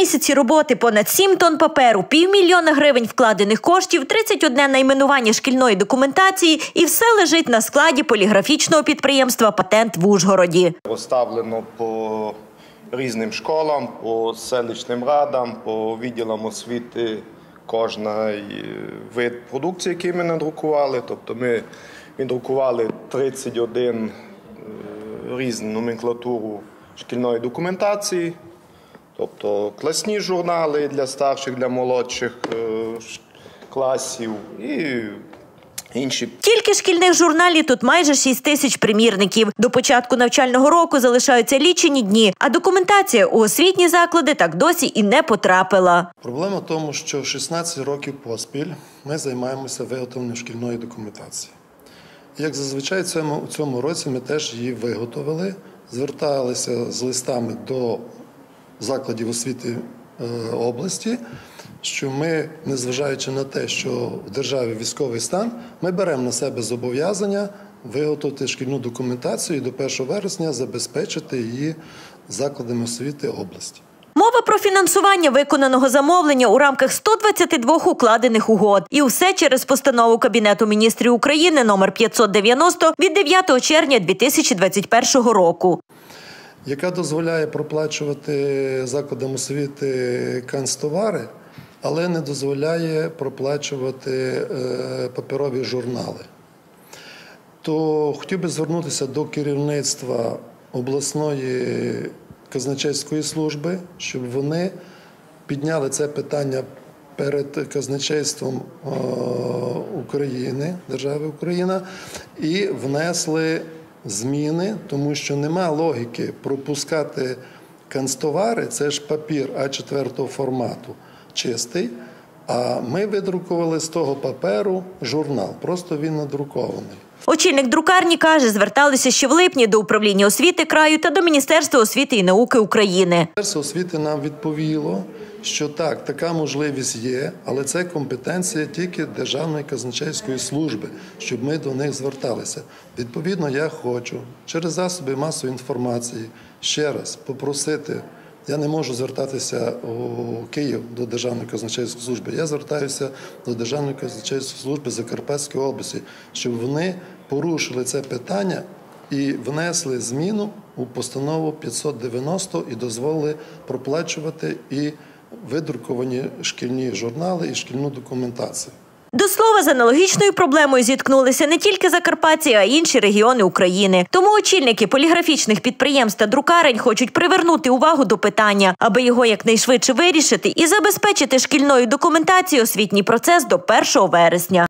місяці роботи, понад 7 тонн паперу, 500 000 гривень вкладених коштів, 31 найменування шкільної документації і все лежить на складі поліграфічного підприємства «Патент» в Ужгороді. Розставлено по різним школам, по селищним радам, по відділам освіти кожний вид продукції, який ми надрукували. Тобто ми віддрукували 31 різну номенклатуру шкільної документації, тобто класні журнали для старших, для молодших класів і інші. Тільки шкільних журналів тут майже 6 тисяч примірників. До початку навчального року залишаються лічені дні, а документація у освітні заклади так досі і не потрапила. Проблема в тому, що 16 років поспіль ми займаємося виготовленням шкільної документації. Як зазвичай у цьому році ми теж її виготовили, зверталися з листами до закладів освіти області, що ми, незважаючи на те, що в державі військовий стан, ми беремо на себе зобов'язання виготовити шкільну документацію і до 1 вересня забезпечити її закладами освіти області. Мова про фінансування виконаного замовлення у рамках 122 укладених угод. І все через постанову Кабінету міністрів України номер 590 від 9 червня 2021 року. Яка дозволяє проплачувати закладам освіти канцтовари, але не дозволяє проплачувати паперові журнали. То хотів би звернутися до керівництва обласної казначейської служби, щоб вони підняли це питання перед казначейством України, держави Україна, і внесли зміни, тому що нема логіки пропускати канцтовари, це ж папір А4 формату, чистий, а ми видрукували з того паперу журнал, просто він надрукований. Очільник друкарні каже, зверталися ще в липні до управління освіти краю та до Міністерства освіти і науки України. Міністерство освіти нам відповіло, що так, така можливість є, але це компетенція тільки Державної казначейської служби, щоб ми до них зверталися. Відповідно, я хочу через засоби масової інформації ще раз попросити, я не можу звертатися у Київ до Державної казначейської служби, я звертаюся до Державної казначейської служби Закарпатської області, щоб вони порушили це питання і внесли зміну у постанову 590 і дозволили проплачувати і видруковані шкільні журнали і шкільну документацію. До слова, з аналогічною проблемою зіткнулися не тільки закарпатці, а й інші регіони України. Тому очільники поліграфічних підприємств та друкарень хочуть привернути увагу до питання, аби його якнайшвидше вирішити і забезпечити шкільною документацією освітній процес до 1 вересня.